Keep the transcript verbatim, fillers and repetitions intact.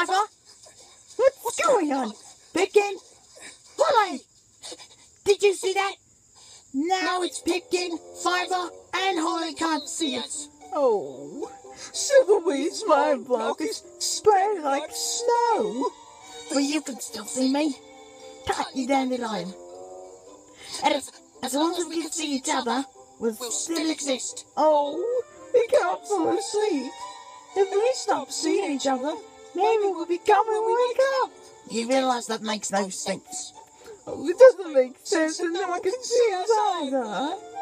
Fiver? What's going on? Pipkin? Holly! Did you see that? Now it's Pipkin, Fiver, and Holly can't see us. Oh, Silverweed's mind block is spread like snow. But you can still see me. Can't you, Dandelion? And as, as long as we can see each other, we'll still exist. Oh, we can't fall asleep. If we stop seeing each other, maybe we'll become when we wake up. You realise that makes no sense. Oh, it doesn't make sense that no one can see us either.